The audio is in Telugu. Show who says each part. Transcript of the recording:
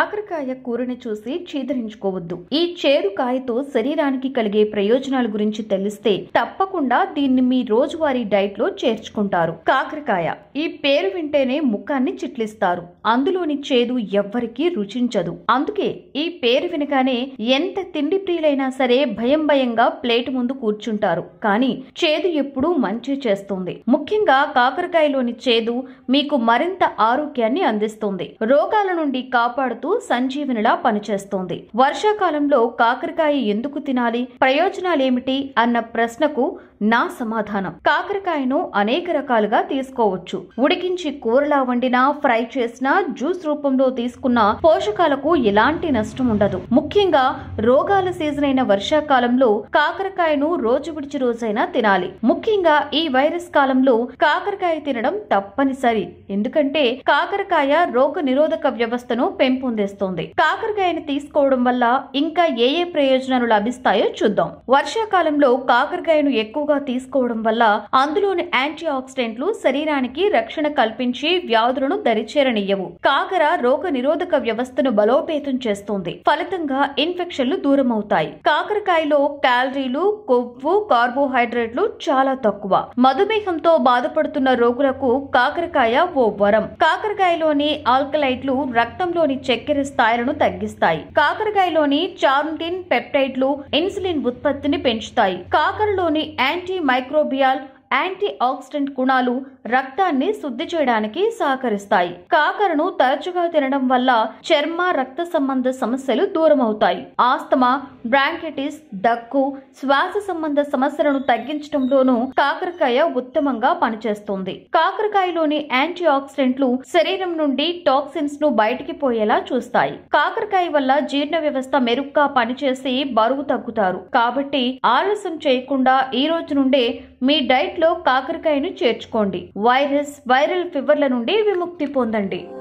Speaker 1: కాకరకాయ కూరని చూసి చీదరించుకోవద్దు. ఈ చేదు కాయతో శరీరానికి కలిగే ప్రయోజనాల గురించి తెలిస్తే తప్పకుండా దీన్ని మీ రోజువారీ డైట్ లో చేర్చుకుంటారు. కాకరకాయ ఈ పేరు వింటేనే ముఖాన్ని చిట్లిస్తారు. అందులోని చేదు ఎవ్వరికీ రుచించదు. అందుకే ఈ పేరు వినగానే ఎంత తిండి ప్రియులైనా సరే భయంగా ప్లేట్ ముందు కూర్చుంటారు. కానీ చేదు ఎప్పుడూ మంచి చేస్తుంది. ముఖ్యంగా కాకరకాయలోని చేదు మీకు మరింత ఆరోగ్యాన్ని అందిస్తుంది. రోగాల నుండి కాపాడుతూ సంజీవనిలా పనిచేస్తుంది. వర్షాకాలంలో కాకరకాయ ఎందుకు తినాలి, ప్రయోజనాలేమిటి అన్న ప్రశ్నకు నా సమాధానం: కాకరకాయను అనేక రకాలుగా తీసుకోవచ్చు. ఉడికించి కూరలా వండినా, ఫ్రై చేసినా, జ్యూస్ రూపంలో తీసుకున్న పోషకాలకు ఎలాంటి నష్టం ఉండదు. ముఖ్యంగా రోగాల సీజన్ అయిన వర్షాకాలంలో కాకరకాయను రోజు విడిచి రోజైనా తినాలి. ముఖ్యంగా ఈ వైరస్ కాలంలో కాకరకాయ తినడం తప్పనిసరి. ఎందుకంటే కాకరకాయ రోగ నిరోధక వ్యవస్థను పెంపొందిస్తుంది. కాకరకాయని తీసుకోవడం వల్ల ఇంకా ఏ ప్రయోజనాలు లభిస్తాయో చూద్దాం. వర్షాకాలంలో కాకరకాయను ఎక్కువగా తీసుకోవడం వల్ల అందులోని యాంటీ ఆక్సిడెంట్లు శరీరానికి రక్షణ కల్పించి వ్యాధులను దరిచేరనియ్యవు. కాకర రోగ నిరోధక వ్యవస్థను బలోపేతం చేస్తుంది. ఫలితంగా ఇన్ఫెక్షన్లు దూరం అవుతాయి. కాకరకాయలో క్యాలరీలు, కొవ్వు, కార్బోహైడ్రేట్లు చాలా తక్కువ. మధుమేహంతో బాధపడుతున్న రోగులకు కాకరకాయ ఓ వరం. కాకరకాయలోని ఆల్కలైట్లు రక్తంలోని చక్కెర స్థాయిలను తగ్గిస్తాయి. కాకరకాయలోని చారుటిన్ పెప్టైడ్లు ఇన్సులిన్ ఉత్పత్తిని పెంచుతాయి. కాకరలోని యాంటీ మైక్రోబియల్, యాంటీ ఆక్సిడెంట్ గుణాలు రక్తాన్ని శుద్ధి చేయడానికి సహకరిస్తాయి. కాకరను తరచుగా తినడం వల్ల చర్మ, రక్త సంబంధ సమస్యలు దూరం అవుతాయి. ఆస్తమా, బ్రాంకైటిస్, దగ్గు, శ్వాస సంబంధ సమస్యలను తగ్గించడంలోనూ కాకరకాయ ఉత్తమంగా పనిచేస్తుంది. కాకరకాయలోని యాంటీ ఆక్సిడెంట్లు శరీరం నుండి టాక్సిన్స్ ను బయటికి పోయేలా చూస్తాయి. కాకరకాయ వల్ల జీర్ణ వ్యవస్థ మెరుగ్గా పనిచేసి బరువు తగ్గుతారు. కాబట్టి ఆలస్యం చేయకుండా ఈ రోజు నుండే మీ డైట్ లో కాకరకాయను చేర్చుకోండి. వైరల్ ఫీవర్ల నుండి విముక్తి పొందండి.